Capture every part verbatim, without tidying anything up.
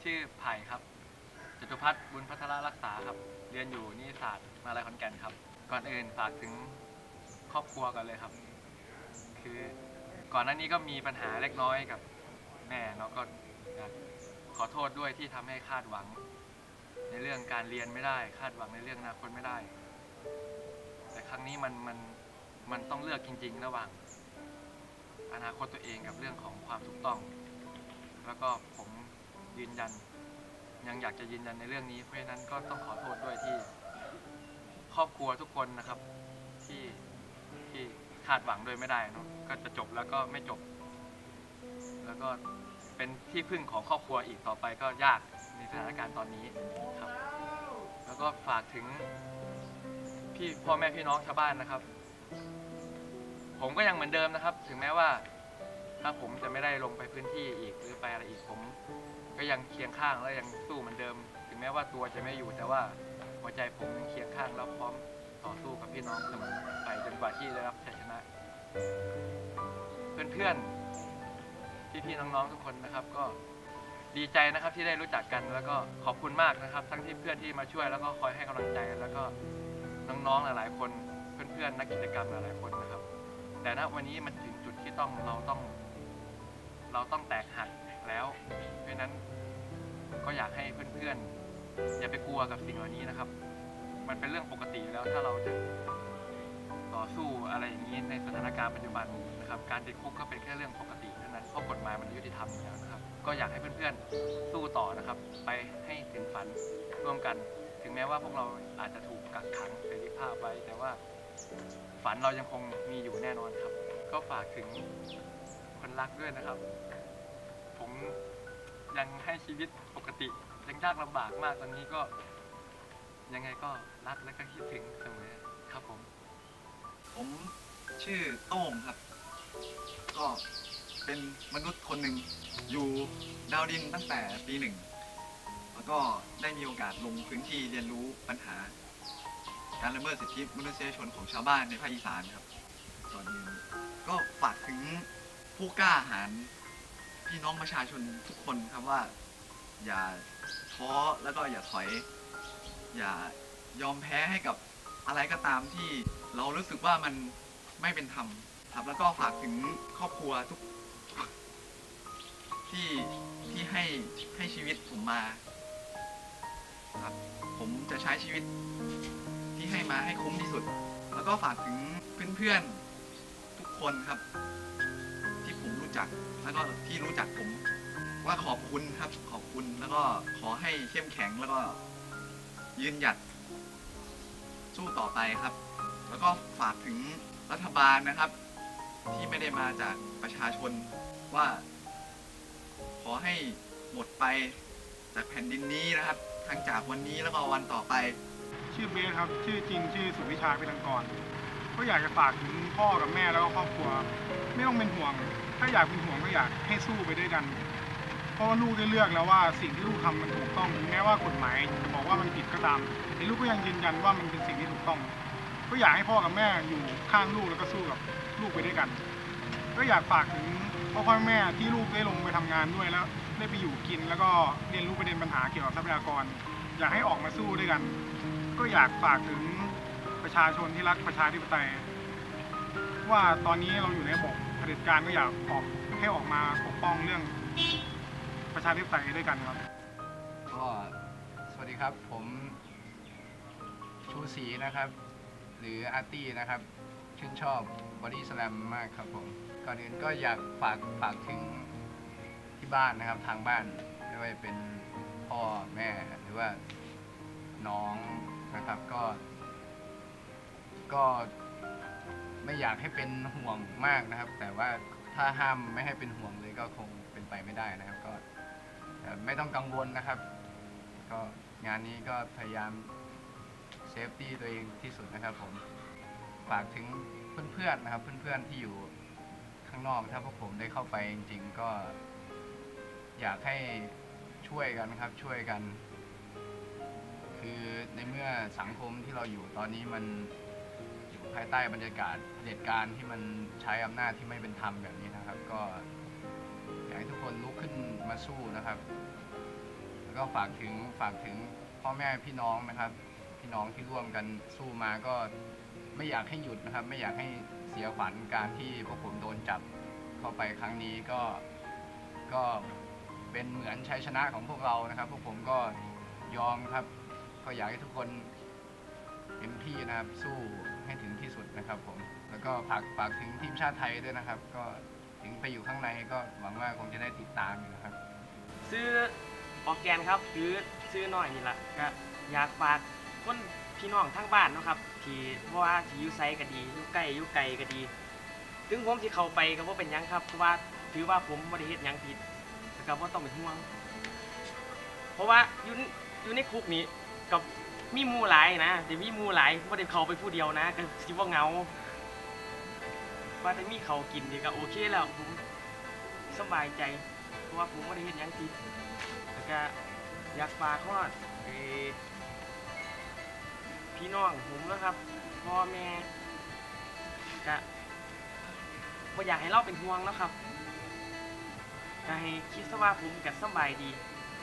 ชื่อไผ่ครับจตุพัฒน์บุญพัฒนารักษาครับเรียนอยู่นิติศาสตร์มหาลัยขอนแก่นครับก่อนอื่นฝากถึงครอบครัวกันเลยครับคือก่อนหน้านี้ก็มีปัญหาเล็กน้อยกับแม่เนาะก็อยากขอโทษด้วยที่ทำให้คาดหวังในเรื่องการเรียนไม่ได้คาดหวังในเรื่องอนาคตไม่ได้แต่ครั้งนี้มันมันมันต้องเลือกจริงๆระหว่างอนาคตตัวเองกับเรื่องของความถูกต้องแล้วก็ผมยืนยันยังอยากจะยืนยันในเรื่องนี้เพราะฉะนั้นก็ต้องขอโทษด้วยที่ครอบครัวทุกคนนะครับที่ที่คาดหวังโดยไม่ได้เนาะก็จะจบแล้วก็ไม่จบแล้วก็เป็นที่พึ่งของครอบครัวอีกต่อไปก็ยากในสถานการณ์ตอนนี้ครับแล้วก็ฝากถึงพี่พ่อแม่พี่น้องชาวบ้านนะครับผมก็ยังเหมือนเดิมนะครับถึงแม้ว่าถ้าผมจะไม่ได้ลงไปพื้นที่อีกหรือไปอะไรอีกผมก็ยังเคียงข้างและยังสู้เหมือนเดิมถึงแม้ว่าตัวจะไม่อยู่แต่ว่าหัวใจผมเคียงข้างแล้วพร้อมต่อสู้กับพี่น้องเสมอไปจนกว่าที่ได้รับชัยชนะเพื่อนๆพี่ๆน้องๆทุกคนนะครับก็ดีใจนะครับที่ได้รู้จักกันแล้วก็ขอบคุณมากนะครับทั้งที่เพื่อนที่มาช่วยแล้วก็คอยให้กำลังใจแล้วก็น้องๆหลายๆคนเพื่อนๆนักกิจกรรมหลายๆคนนะครับแต่ณวันนี้มันถึงจุดที่ต้องเราต้องเราต้องแตกหักแล้วเพราะนั้นก็อยากให้เพื่อนๆอย่าไปกลัวกับสิ่งเหล่านี้นะครับมันเป็นเรื่องปกติแล้วถ้าเราจะต่อสู้อะไรอย่างนี้ในสถานการณ์ปัจจุบันนะครับการติดคุกก็เป็นแค่เรื่องปกติเท่านั้นเพราะกฎหมายมันยุติธรรมอยู่แล้วนะครับก็อยากให้เพื่อนๆสู้ต่อนะครับไปให้ถึงฝันร่วมกันถึงแม้ว่าพวกเราอาจจะถูกกักขังเสรีภาพไว้แต่ว่าฝันเรายังคงมีอยู่แน่นอนครับก็ฝากถึงคนรักด้วยนะครับผมยังให้ชีวิตปกติยังยากลำบากมากตอนนี้ก็ยังไงก็รักและก็คิดถึงเสมอครับผมผมชื่อโต้งครับก็เป็นมนุษย์คนหนึ่งอยู่ดาวดินตั้งแต่ปีหนึ่งแล้วก็ได้มีโอกาสลงพื้นที่เรียนรู้ปัญหาการละเมิดสิทธิมนุษยชนของชาวบ้านในภาคอีสานครับก่อนอื่นก็ฝากถึงผู้กล้าหาญพี่น้องประชาชนทุกคนครับว่าอย่าท้อแล้วก็อย่าถอยอย่ายอมแพ้ให้กับอะไรก็ตามที่เรารู้สึกว่ามันไม่เป็นธรรมครับแล้วก็ฝากถึงครอบครัวทุกที่ที่ให้ให้ชีวิตผมมาครับผมจะใช้ชีวิตที่ให้มาให้คุ้มที่สุดแล้วก็ฝากถึงเพื่อนๆทุกคนครับที่ผมรู้จักแล้วก็ที่รู้จักผมว่าขอบคุณครับขอบคุณแล้วก็ขอให้เข้มแข็งแล้วก็ยืนหยัดสู้ต่อไปครับแล้วก็ฝากถึงรัฐบาลนะครับที่ไม่ได้มาจากประชาชนว่าขอให้หมดไปจากแผ่นดินนี้นะครับทั้งจากวันนี้แล้วก็วันต่อไปชื่อเบสครับชื่อจริงชื่อสุวิชาเป็นทางกรก็อยากจะฝากถึงพ่อกับแม่แล้วก็ครอบครัวไม่ต้องเป็นห่วงถ้าอยากเป็นห่วงก็อยากให้สู้ไปด้วยกันเพราะว่าลูกได้เลือกแล้วว่าสิ่งที่ลูกทำมันถูกต้องถึงแม้ว่ากฎหมายจะบอกว่ามันผิดก็ตามแต่ลูกก็ยังยืนยันว่ามันเป็นสิ่งที่ถูกต้องก็อยากให้พ่อกับแม่อยู่ข้างลูกแล้วก็สู้กับลูกไปด้วยกันก็อยากฝากถึงพ่อพ่อแม่ที่ลูกได้ลงไปทำงานด้วยแล้วได้ไปอยู่กินแล้วก็เรียนรู้ประเด็นปัญหาเกี่ยวกับทรัพยากรอยากให้ออกมาสู้ด้วยกันก็อยากฝากถึงประชาชนที่รักประชาธิปไตยว่าตอนนี้เราอยู่ในระบบเผด็จการก็อยากออกให้ออกมาปกป้องเรื่องประชาธิปไตยด้วยกันครับก็สวัสดีครับผมชูศรีนะครับหรืออาร์ตี้นะครับชื่นชอบบอดี้สแลมมากครับผมก่อนอื่นก็อยากฝากฝากถึงที่บ้านนะครับทางบ้านไม่ว่าจะเป็นพ่อแม่หรือว่าน้องนะครับก็ก็ไม่อยากให้เป็นห่วงมากนะครับแต่ว่าถ้าห้ามไม่ให้เป็นห่วงเลยก็คงเป็นไปไม่ได้นะครับก็ไม่ต้องกังวลนะครับก็งานนี้ก็พยายามเซฟตี้ตัวเองที่สุดนะครับผมฝากถึงเพื่อนๆนะครับเพื่อนๆที่อยู่ข้างนอกถ้าพวกผมได้เข้าไปจริงๆก็อยากให้ช่วยกันครับช่วยกันคือในเมื่อสังคมที่เราอยู่ตอนนี้มันอยู่ภายใต้บรรยากาศเผด็จการที่มันใช้อำนาจที่ไม่เป็นธรรมแบบนี้นะครับก็อยากให้ทุกคนลุกขึ้นมาสู้นะครับแล้วก็ฝากถึงฝากถึงพ่อแม่พี่น้องนะครับพี่น้องที่ร่วมกันสู้มาก็ไม่อยากให้หยุดนะครับไม่อยากให้เสียขวัญการที่พวกผมโดนจับเข้าไปครั้งนี้ก็ก็เป็นเหมือนชัยชนะของพวกเรานะครับพวกผมก็ยอมครับก็อยากให้ทุกคนเต็มที่นะครับสู้ให้ถึงที่สุดนะครับผมแล้วก็ฝากฝากถึงทีมชาติไทยด้วยนะครับก็ถึงไปอยู่ข้างในก็หวังว่าคงจะได้ติดตามอยู่นะครับซื้อออร์แกนครับหรือซื้อหน่อยนี่แหละก็อยากฝากคนพี่น้องทั้งบ้านเนาะครับที่ว่าที่อยู่ไซก็ดีอยู่ใกล้อยู่ไกลก็ดีถึงผมที่เข้าไปก็บ่เป็นหยังครับเพราะว่าถือว่าผมบ่ได้เฮ็ดหยังผิดแล้วก็บ่ต้องเป็นห่วงเพราะว่าอยู่อยู่ในคุกนี้กับมีหมู่หลายนะแต่มีหมู่หลายบ่ได้เข้าไปผู้เดียวนะก็สิบ่เหงาว่าได้มีเขากินนี่ก็โอเคแล้วผมสบายใจเพราะว่าผมบ่ได้เฮ็ดหยังผิดแล้วก็อยากฝากฮอดเอพี่น้องผมนะครับพ่อแม่ก็บ่อยากให้เราเป็นห่วงนะครับก็ให้คิดซะว่าผมก็สบายดี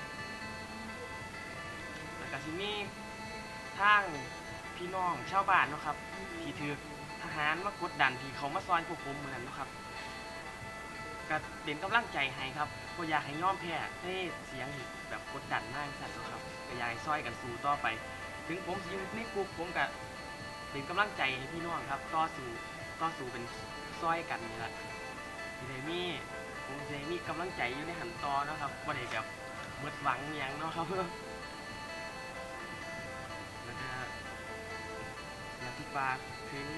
แล้วก็สิมีทางพี่น้องชาวบ้านเนาะครับที่ถือทหารมากดดันที่เขามาซอยพวกผมเหมือนกันเนาะครับก็เป็นกำลังใจให้ครับบ่อยากให้ยอมแพ้ให้เสียงแบบกดดันมากสั่นเนาะครับก็อยากให้ซอยกันสู้ต่อไปถึงผมอยู่ในคุกผมก็เป็นกำลังใจให้พี่น้องครับต่อสู้ต่อสู้เป็นซอยกันนี่แหละที่ได้มีผมจะมีกำลังใจอยู่ในหันต่อนะครับบ่ได้แบบหมดหวังอย่างเนาะครับแล้วก็อยากที่ฝากถึง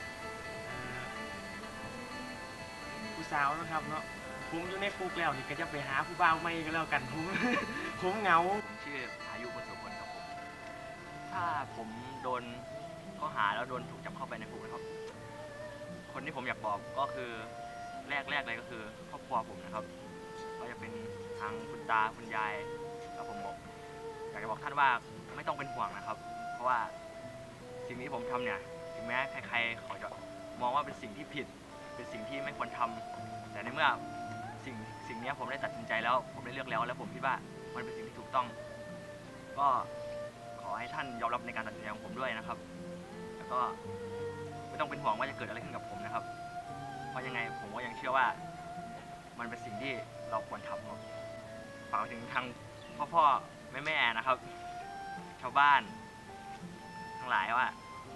ผู้สาวนะครับเนาะผมอยู่ในคุกแล้วนี่ก็จะไปหาผู้บ่าวใหม่ก็แล้วกันผมผมเหงาผมชื่ออายุบุญสุพลครับผมถ้าผมโดนข้อหาแล้วโดนถูกจับเข้าไปในคุกนะครับคนที่ผมอยากบอกก็คือแรกแรกเลยก็คือครอบครัวผมนะครับก็จะเป็นทางคุณตาคุณยายแล้วผมบอกอยากจะบอกท่านว่าไม่ต้องเป็นห่วงนะครับเพราะว่าสิ่งที่ผมทำเนี่ยถึงแม้ใครๆเขาจะมองว่าเป็นสิ่งที่ผิดเป็นสิ่งที่ไม่ควรทำแต่ในเมื่อสิ่งสิ่งนี้ผมได้ตัดสินใจแล้วผมได้เลือกแล้วแล้วผมคิดว่ามันเป็นสิ่งที่ถูกต้องก็ขอให้ท่านยอมรับในการตัดสินใจของผมด้วยนะครับแล้วก็ไม่ต้องเป็นห่วงว่าจะเกิดอะไรขึ้นกับผมนะครับเพราะยังไงผมก็ยังเชื่อว่ามันเป็นสิ่งที่เราควรทำครับฝากถึงทางพ่อพ่อแม่แม่นะครับชาวบ้านทั้งหลายว่า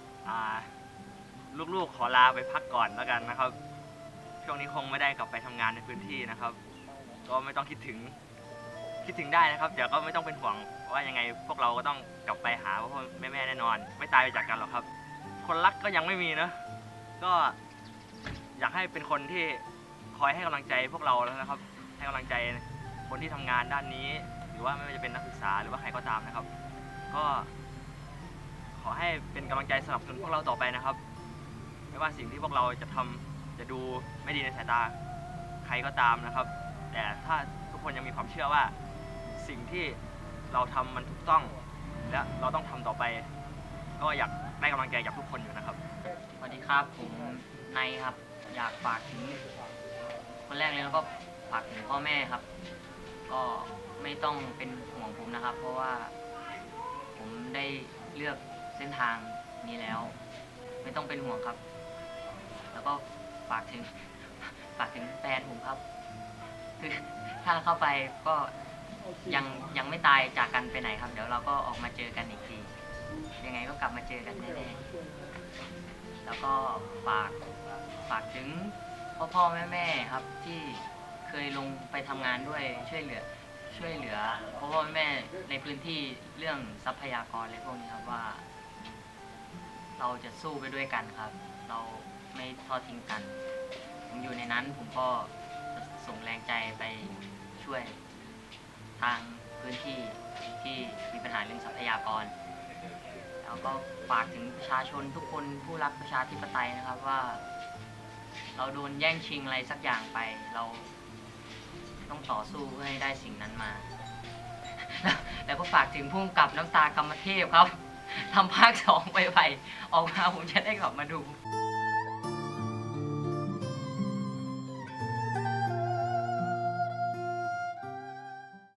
ลูกๆขอลาไปพักก่อนแล้วกันนะครับช่วงนี้คงไม่ได้กลับไปทำงานในพื้นที่นะครับก็ไม่ต้องคิดถึงคิดถึงได้นะครับเดี๋ยวก็ไม่ต้องเป็นห่วงว่ายังไงพวกเราก็ต้องกลับไปหาพ่อแม่แม่แน่นอนไม่ตายไปจากกันหรอกครับคนรักก็ยังไม่มีนะก็อยากให้เป็นคนที่คอยให้กำลังใจพวกเราแล้วนะครับให้กำลังใจคนที่ทำงานด้านนี้หรือว่าไม่ว่าจะเป็นนักศึกษาหรือว่าใครก็ตามนะครับก็ขอให้เป็นกำลังใจสนับสนุนพวกเราต่อไปนะครับไม่ว่าสิ่งที่พวกเราจะทำจะดูไม่ดีในสายตาใครก็ตามนะครับแต่ถ้าทุกคนยังมีความเชื่อว่าสิ่งที่เราทำมันถูกต้องและเราต้องทำต่อไปก็อยากได้กำลังใจจากทุกคนอยู่นะครับสวัสดีครับผมนายครับอยากฝากถึงคนแรกเลยแล้วก็ฝากถึงพ่อแม่ครับก็ไม่ต้องเป็นห่วงผมนะครับเพราะว่าผมได้เลือกเส้นทางนี้แล้วไม่ต้องเป็นห่วงครับแล้วก็ฝากถึงฝากถึงแฟนผมครับคือถ้าเข้าไปก็ยังยังไม่ตายจากกันไปไหนครับเดี๋ยวเราก็ออกมาเจอกันอีกทียังไงก็กลับมาเจอกันแน่ๆแล้วก็ฝากฝากถึงพ่อพ่อแม่แม่ครับที่เคยลงไปทำงานด้วยช่วยเหลือช่วยเหลือพ่อพ่อแม่ในพื้นที่เรื่องทรัพยากรอะไรพวกนี้ครับว่าเราจะสู้ไปด้วยกันครับเราไม่ทอดทิ้งกันผมอยู่ในนั้นผมก็ส่งแรงใจไปช่วยทางพื้นที่ที่มีปัญหาเรื่องทรัพยากรแล้วก็ฝากถึงประชาชนทุกคนผู้รักประชาธิปไตยนะครับว่าเราโดนแย่งชิงอะไรสักอย่างไปเราต้องต่อสู้เพื่อให้ได้สิ่งนั้นมาแล้วก็ฝากถึงผู้กำกับน้ำตากรรมเทพครับทำภาคสองไปๆออกมาผมจะได้กลับมาดู